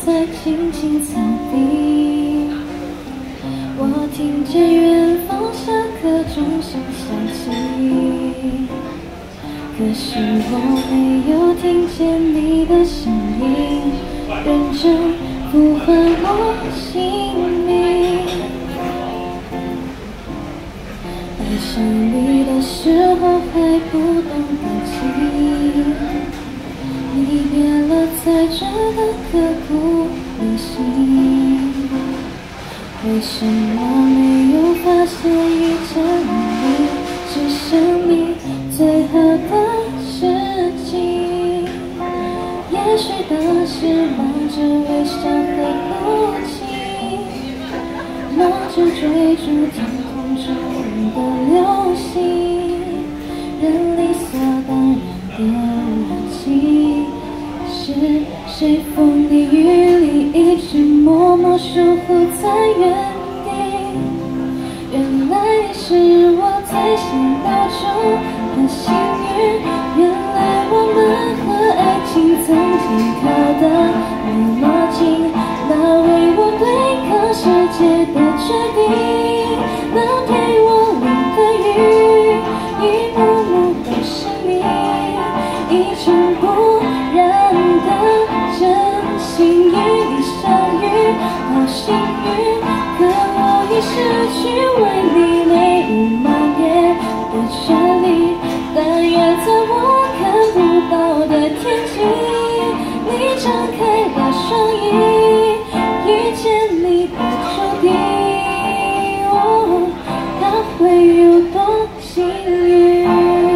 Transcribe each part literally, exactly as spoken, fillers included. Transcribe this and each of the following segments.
在青青草地，我听见远方下课钟声响起，可是我没有听见你的声音，认真呼唤我姓名。爱上你的时候还不懂感情，离别了才觉得刻骨铭心。为什么没有发现遇见你是生命最好的事情？也许当时忙着微笑和哭泣，忙着追逐天空中的流星，人理所当然的热情。是谁风里雨里一直默默守护在原地？原来你是我最想留住的幸运，原来我们和爱情曾经靠得那么近，那为我对抗世界的决定，那陪我淋的雨，一幕幕都是你，一尘不染的真心与你相遇，好幸运，可我已失去为你泪如满眼的权利。但愿在我看不到的天际，你张开了双翼，遇见你的注定，哦，他会有多幸运？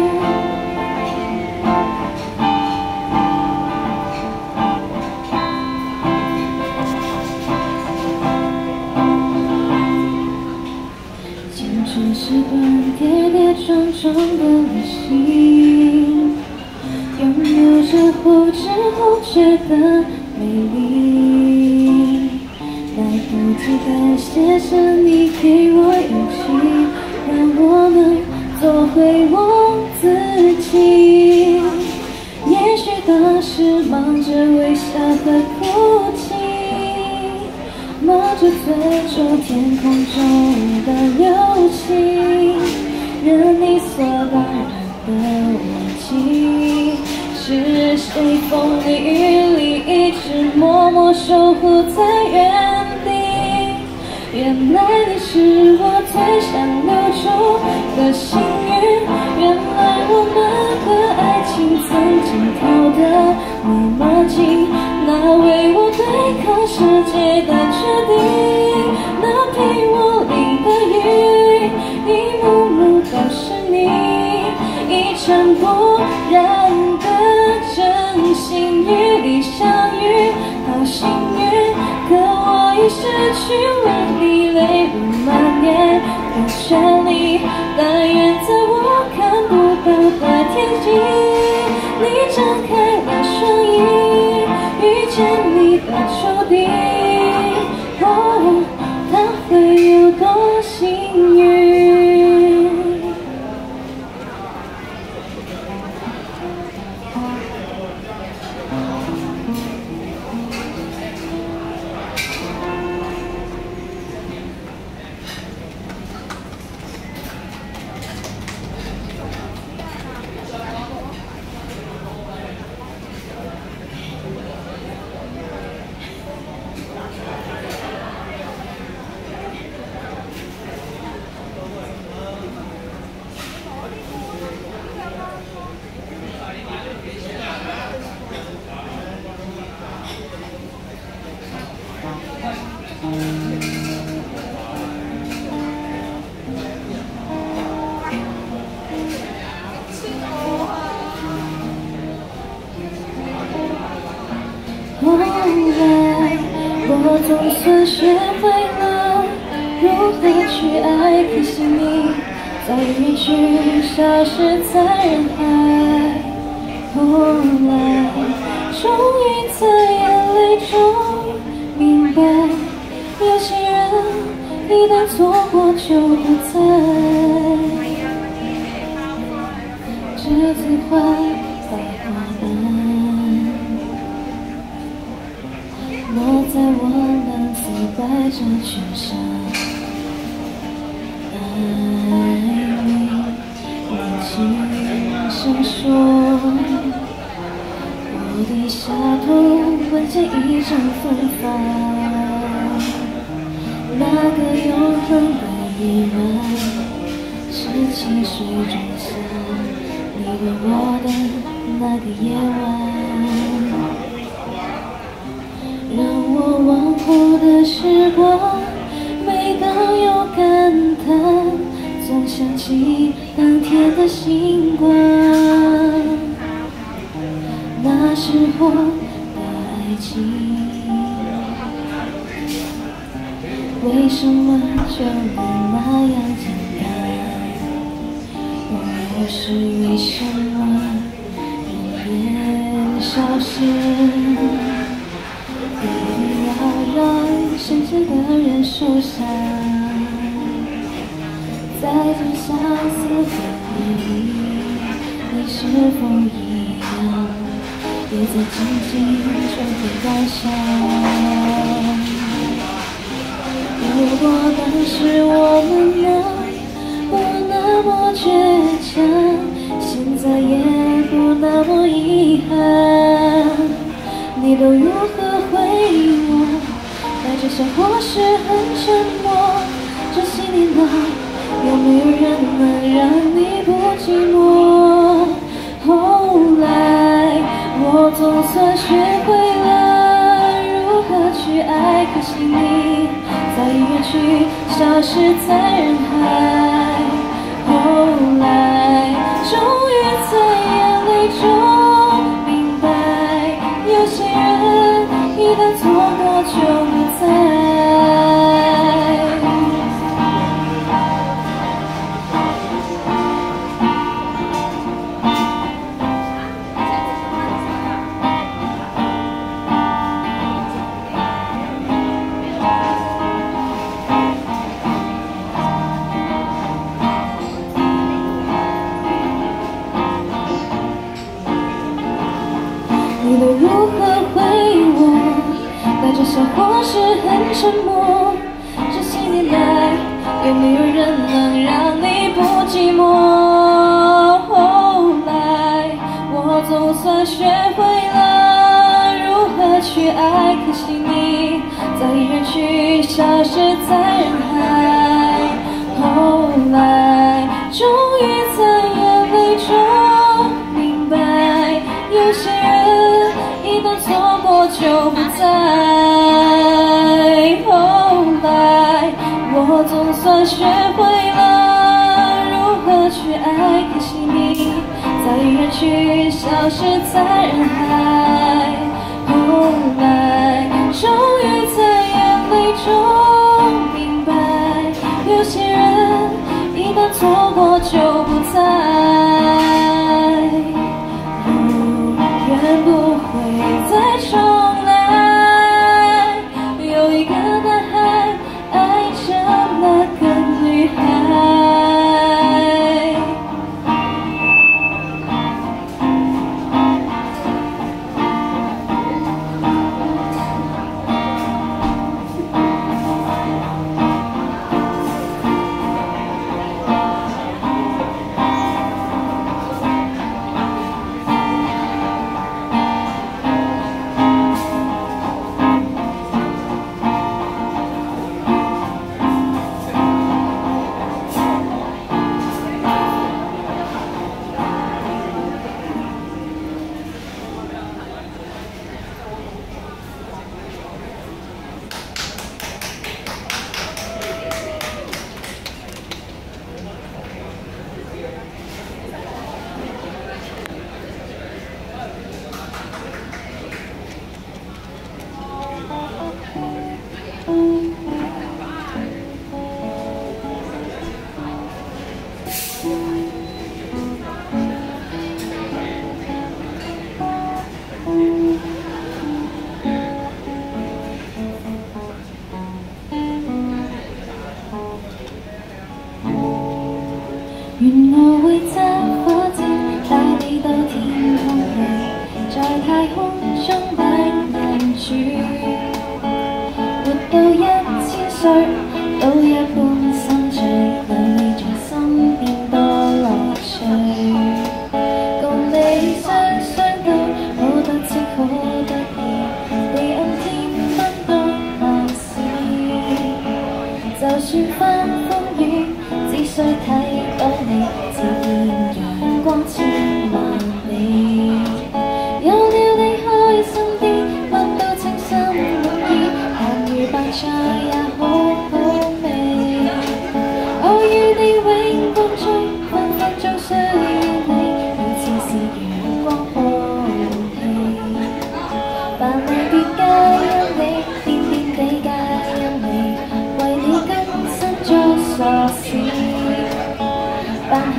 青春是段跌跌撞撞的旅行，拥有着后知后觉的美丽，来不及感谢着你给我勇气，让我能做回我自己。也许当时忙着微笑和哭泣，忙着追逐天空中的流星，任理所当然的忘记。是谁风里雨里一直默默守护在原地？原来你是我最想留住的幸运，原来我们和爱情曾经靠得那么近，那为我对抗世界的决定，那陪我淋的雨，一幕幕都是你，一尘不染的真心与你相遇，好幸运，可我已失去为你泪如满眼的权利。但愿在我看不到的天际，你张开了双翼，遇见你的注定，哦，他会有多幸运？后来我总算学会了如何去爱，可惜你在远去，消失在人海。后来终于在眼泪中明白，有些人一旦错过就不在。栀子花白花瓣，落全身爱你，你轻声说，我低下头，闻见一阵风帆，那个永恒的夜晚，是清水中下你吻我的那个夜晚。 让我往后的时光，每当有感叹，总想起当天的星光。那时候的爱情，为什么就能那样简单？又是为什么人变消失？ 一定要让深爱的人受伤，在这相似的夜里，你是否一样，也在静静中被感伤？如果当时我们能不那么倔强，现在也不那么遗憾。 你都如何回应我？带着笑或是很沉默。这些年来，有没有人能让你不寂寞？后来，我总算学会了如何去爱，可惜你早已远去，消失在人海。后来，终于在眼泪中明白。 有些人一旦错过就不再。你都如何回应我？带着笑或是很沉默。这些年来，有没有人能让你不寂寞？后来，我总算学会了如何去爱，可惜你早已远去，消失在人海。后来，终于在眼泪中明白，有些人。 一旦错过就不再。后来，我总算学会了如何去爱，可惜你早已远去，消失在人海。后来，终于在眼泪中明白，有些人一旦错过就不再。 永不会再重来。有一个男孩爱着那个女孩。云挪位在花间，大地都听红黑，摘开红成白人去。我都眼睛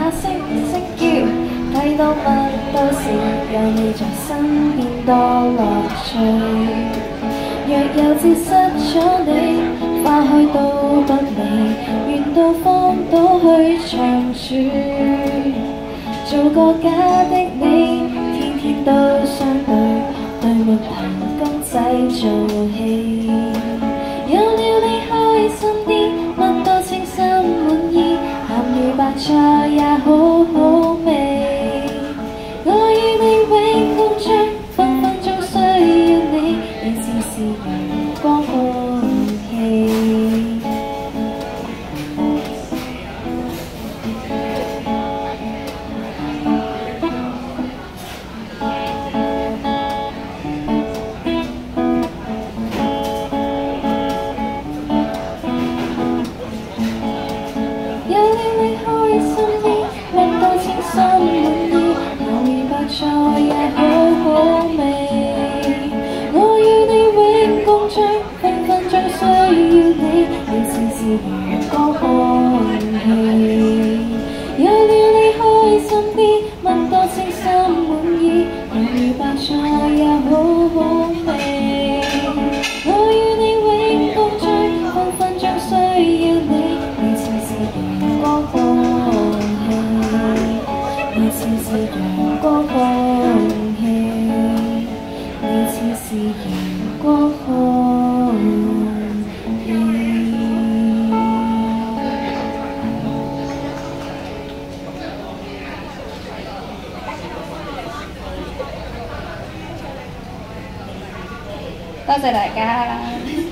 那聲聲叫，睇到乜都是有你在身邊多樂趣。若有節失咗你，花開都不美，願到荒島去長住。做個假的你，天天都相對，對木頭公仔做戲。有了你開心啲，乜都稱心滿意，鹹魚白菜也好好味。我與你永共聚，分分鐘需要你，你似是陽光空氣。心滿意，鹹魚白菜也好好味。我與你永共聚，分分鐘需要你，你似是陽光空氣。有了你開心啲，乜都稱心滿意，鹹魚白菜也好好味。我與你永共聚，分分鐘需要你，你似是陽光空氣。你似是陽光空氣，你似是陽光空氣。多謝大家。